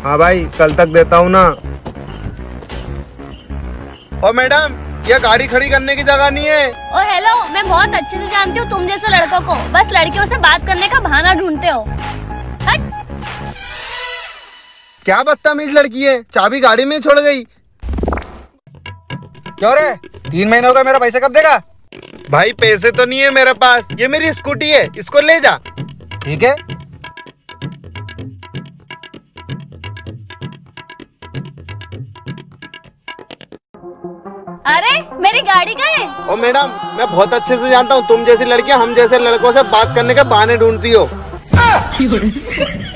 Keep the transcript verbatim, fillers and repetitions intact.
हाँ भाई, कल तक देता हूँ ना। ओ मैडम, ये गाड़ी खड़ी करने की जगह नहीं है। ओ हेलो, मैं बहुत अच्छे से जानती हूँ तुम जैसे लड़कों को, बस लड़कियों से बात करने का बहाना ढूंढते हो। हट। क्या बदतमीज लड़की है, चाबी गाड़ी में छोड़ गई। क्यों रे, तीन महीने हो गए, मेरा पैसा कब देगा? भाई पैसे तो नहीं है मेरे पास, ये मेरी स्कूटी है, इसको ले जा। ठीक है। अरे मेरी गाड़ी कहाँ है? ओ मैडम, मैं बहुत अच्छे से जानता हूँ तुम जैसी लड़कियां हम जैसे लड़कों से बात करने के बहाने ढूंढती हो।